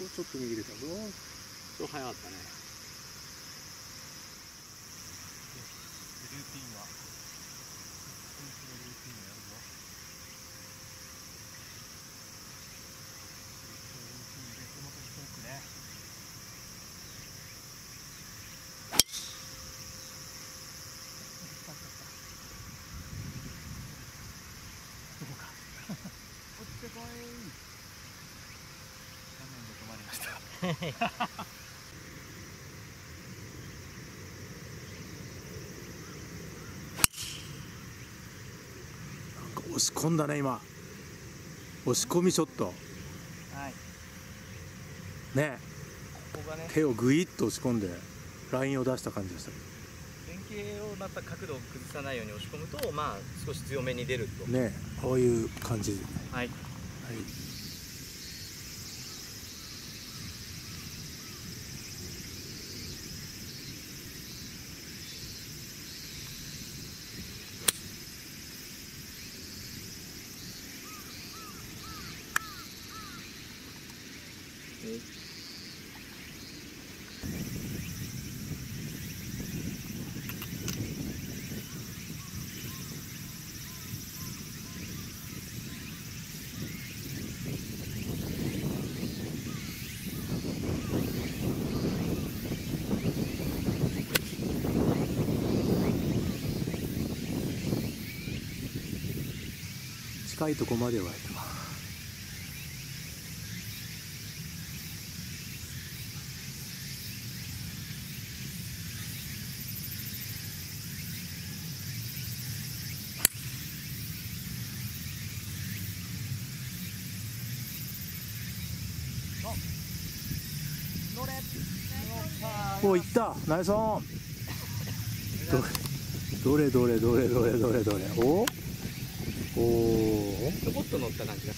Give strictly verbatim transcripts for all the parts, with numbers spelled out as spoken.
ちょっと逃げれたぞ。ちょっと早かったね。ルーティンはルーティンをやるぞ。ルーティンで手元ストックね。どこか落ちてこい。画面で止まりました押し込んだね今。押し込みショット。はい。ね。ここがね。手をぐいっと押し込んでラインを出した感じでした。 前傾をまた角度を崩さないように押し込むと、まあ少し強めに出ると。 ね。こういう感じ。 はい。はい。 近いとこまではやった。お、いった。ナイスオン。どれどれどれどれどれどれ。おおお。 ちょこっと乗った感じが。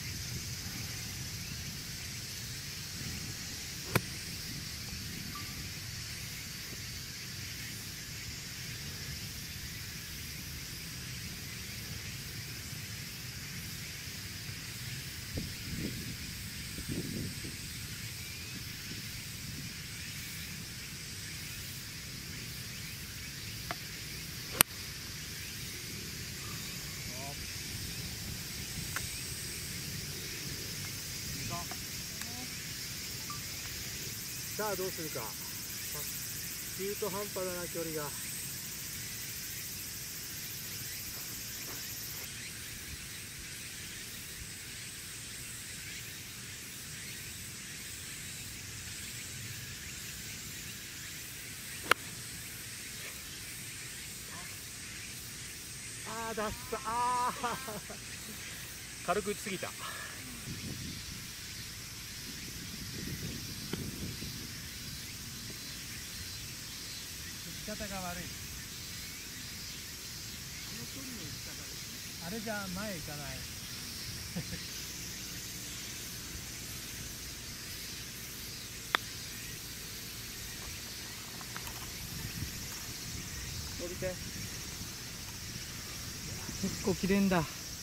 さあどうするか。中途半端だな距離が。ああ出した。ああ軽く打ちすぎた。打ち方が悪い。あの距離の打ち方ですね。あれじゃ前行かない降りて。結構切れんだ。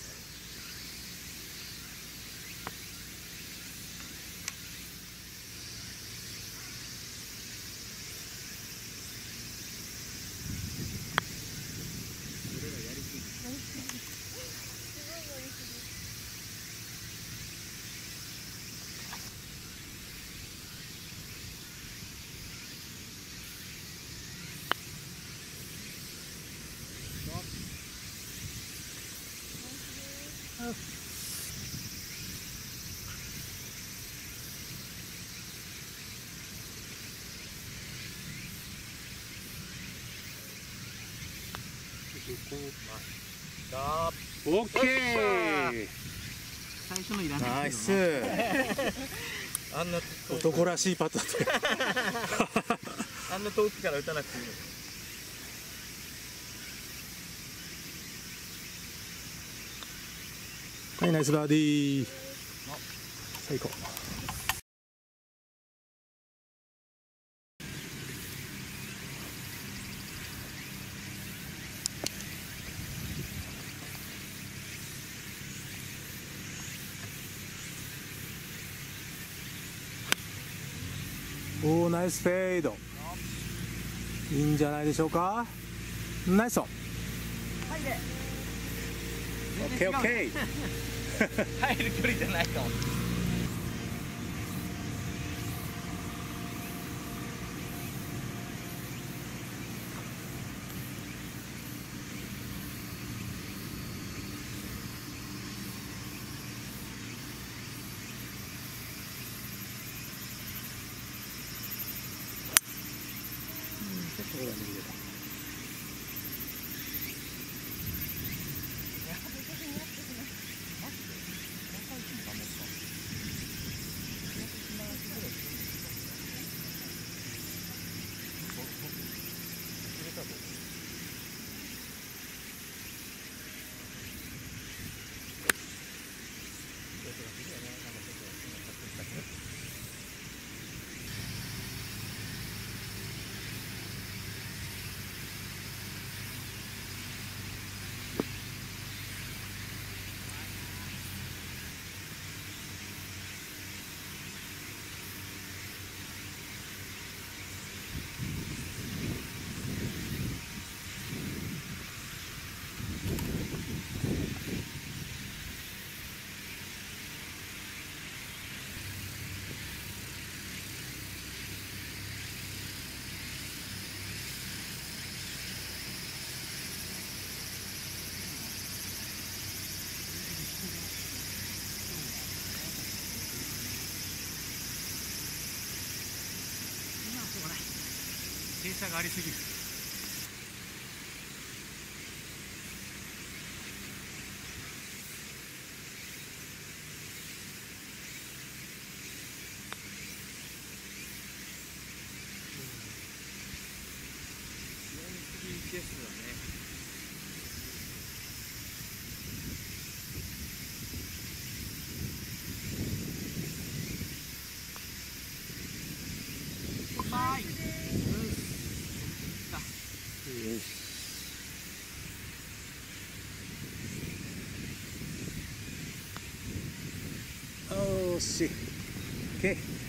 オッケー。 最初のいらない。 ナイス。 あんな男らしいパットだった。 あんな遠くから打たなくていいの。 はい、ナイスバーディー。さあ行こう。 おお、ナイスフェード。いいんじゃないでしょうか。ナイスオン。 入れ。 オッケーオッケー。 入る距離じゃないかも。 ちょっとこれは逃げた。傾斜がありすぎる。 ですよね。はい。 よし。おーし。オッケー。